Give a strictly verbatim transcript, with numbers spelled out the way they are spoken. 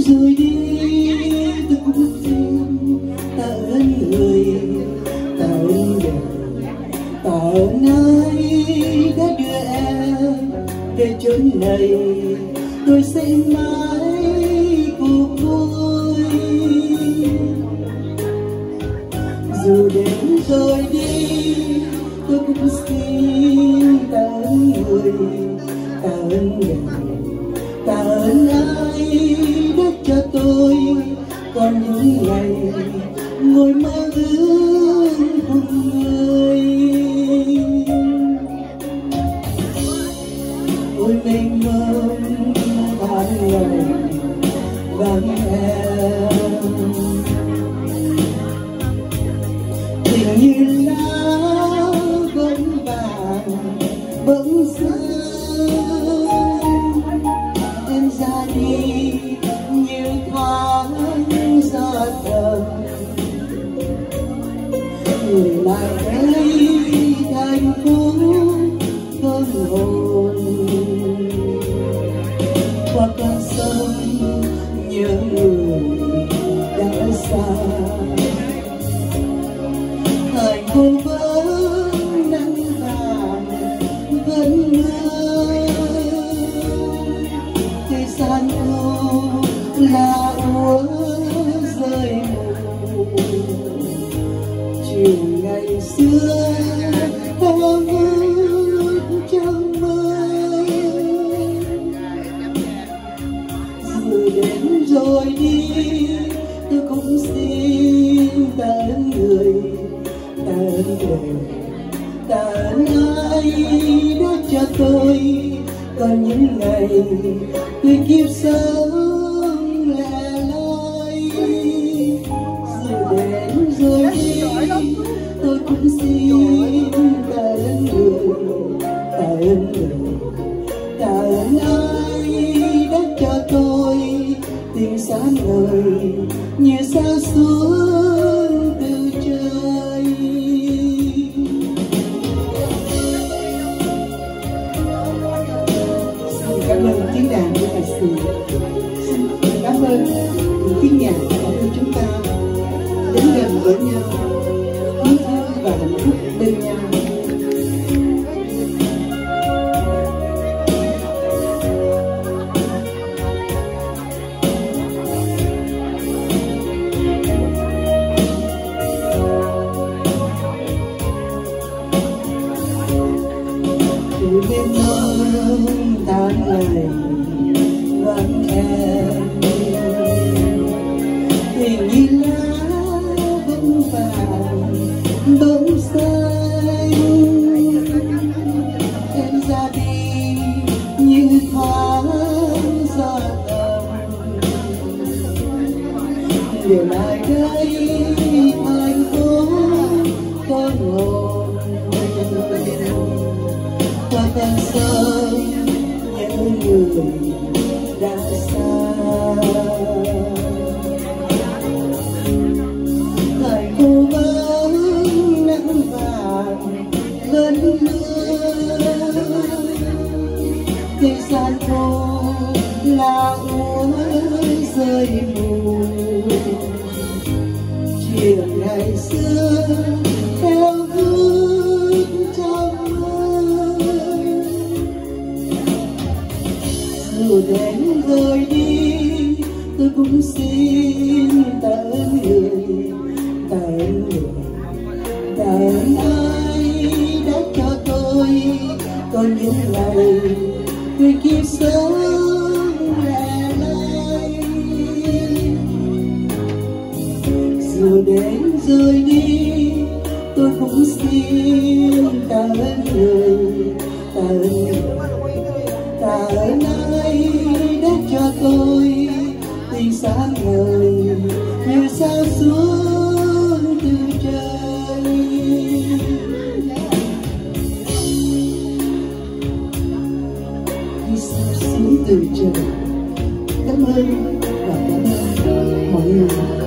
rồi đi tôi cũng xin tạ ơn người, tạ ơn đời, tạ ơn ai đã đưa em về chốn này. Tôi sẽ mãi cuộc vui dù đến rồi đi. Tôi cũng xin tạ ơn người, tạ ơn đời, tạ ơn ai đã cho tôi còn những ngày ngồi mơ ước cùng người. Ôi mênh mông tháng ngày vắng em, tình như lá bông vàng bỗng rơi. Em ra đi như thoáng gió thầm, người lại đây thành phố không hồn. Qua con sông nhớ người đã xa, thành phố vẫn nắng vàng vẫn mưa. Thời gian thu là úa rơi mù, chiều ngày xưa heo hút trong mơ. Rồi đến rồi đi tôi cũng xin tạ ơn người, tạ ơn đời, tạ ơn ai đã cho tôi còn những ngày tôi kiếp sống lẻ loi. Rồi đến rồi đi tôi cũng xin tạ ơn người, tạ ơn đời, tạ ơn ai đã cho tôi tình sáng ngời như sao xuống từ trời. Xin cảm ơn tiếng đàn của ca sĩ, xin cảm ơn những tiếng nhạc đã đưa chúng ta đến gần với nhau, yêu thương và hạnh phúc bên nhau. Từ bên mông tháng ngày vắng em, tình như lá bông vàng bỗng rơi. Em ra đi như thoáng gió tầm, điều lại đây thành phố con hồn. Qua con sông nhớ người đã xa, thành phố vẫn nắng vàng vẫn mưa. Thời gian khô là úa rơi mù, chiều ngày xưa theo hút trong mơ. Dù đến rồi đi tôi cũng xin tạ ơn người, tạ ơn người, tạ ơn ai đã cho tôi còn những ngày tôi kiếp sống lẻ loi. Dù đến rồi đi tôi cũng xin tạ ơn người, tạ ơn người, tạ ơn ai đã cho tôi tình sáng ngời như sao xuống từ trời. Như sao xuống từ trời. Cảm ơn và cảm ơn mọi người.